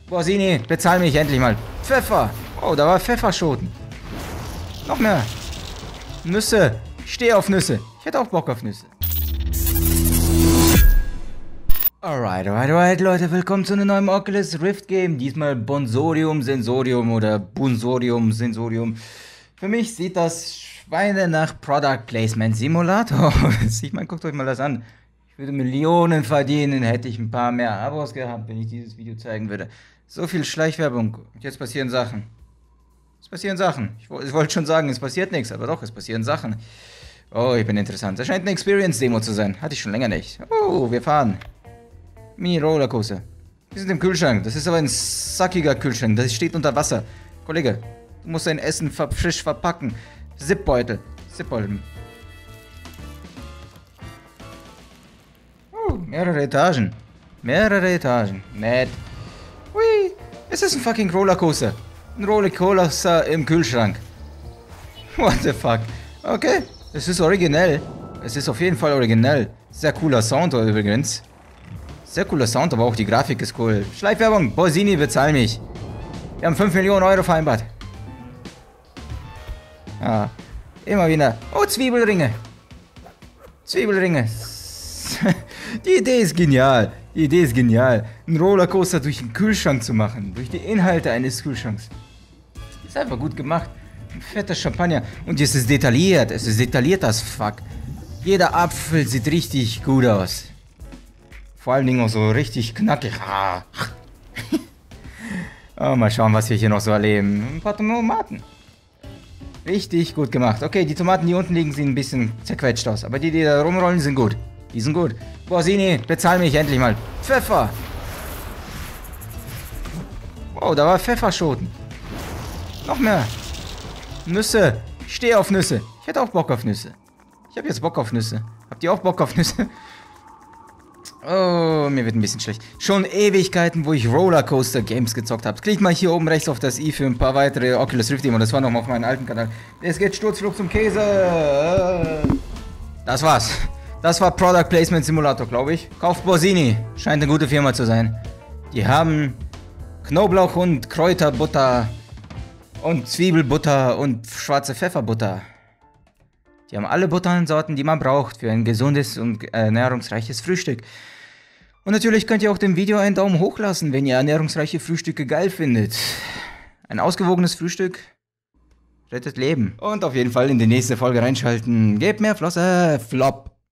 Borsini, bezahl mich endlich mal. Pfeffer. Oh, da war Pfefferschoten. Noch mehr. Nüsse. Ich stehe auf Nüsse. Ich hätte auch Bock auf Nüsse. Alright, Leute, willkommen zu einem neuen Oculus Rift Game. Diesmal Bonsorium, Sensorium oder Bunsorium, Sensorium. Für mich sieht das Schweine nach Product Placement Simulator. Ich meine, guckt euch mal das an. Ich würde Millionen verdienen, hätte ich ein paar mehr Abos gehabt, wenn ich dieses Video zeigen würde. So viel Schleichwerbung. Und jetzt passieren Sachen. Es passieren Sachen. Ich wollte schon sagen, es passiert nichts, aber doch, es passieren Sachen. Oh, ich bin interessant. Das scheint eine Experience-Demo zu sein. Hatte ich schon länger nicht. Oh, wir fahren. Mini-Rollercoaster. Wir sind im Kühlschrank. Das ist aber ein sackiger Kühlschrank. Das steht unter Wasser. Kollege, du musst dein Essen frisch verpacken. Zipbeutel. Oh, mehrere Etagen. Nett. Hui, es ist ein fucking Rollercoaster. Ein Rollercoaster im Kühlschrank. What the fuck? Okay, es ist originell. Es ist auf jeden Fall originell. Sehr cooler Sound übrigens. Sehr cooler Sound, aber auch die Grafik ist cool. Schleichwerbung, Borsini, bezahl mich. Wir haben 5 Millionen Euro vereinbart. Ah, immer wieder. Oh, Zwiebelringe. Die Idee ist genial. Einen Rollercoaster durch den Kühlschrank zu machen. Durch die Inhalte eines Kühlschranks. Ist einfach gut gemacht. Ein fetter Champagner. Und es ist detailliert. Es ist detailliert as fuck. Jeder Apfel sieht richtig gut aus. Vor allen Dingen auch so richtig knackig. Oh, mal schauen, was wir hier noch so erleben. Ein paar Tomaten. Richtig gut gemacht. Okay, die Tomaten, die unten liegen, sehen ein bisschen zerquetscht aus. Aber die da rumrollen, sind gut. Die sind gut. Borsini, bezahl mich endlich mal. Pfeffer. Wow, da war Pfefferschoten. Noch mehr. Nüsse. Ich stehe auf Nüsse. Ich hätte auch Bock auf Nüsse. Ich habe jetzt Bock auf Nüsse. Habt ihr auch Bock auf Nüsse? Oh, mir wird ein bisschen schlecht. Schon Ewigkeiten, wo ich Rollercoaster Games gezockt habe. Klickt mal hier oben rechts auf das i für ein paar weitere Oculus Rift Demo. Das war noch mal auf meinem alten Kanal. Es geht Sturzflug zum Käse. Das war's. Das war Product Placement Simulator, glaube ich. Kauft Borsini. Scheint eine gute Firma zu sein. Die haben Knoblauch und Kräuterbutter und Zwiebelbutter und schwarze Pfefferbutter. Die haben alle Buttersorten, die man braucht für ein gesundes und ernährungsreiches Frühstück. Und natürlich könnt ihr auch dem Video einen Daumen hoch lassen, wenn ihr ernährungsreiche Frühstücke geil findet. Ein ausgewogenes Frühstück rettet Leben. Und auf jeden Fall in die nächste Folge reinschalten. Gebt mehr Flosse. Flop.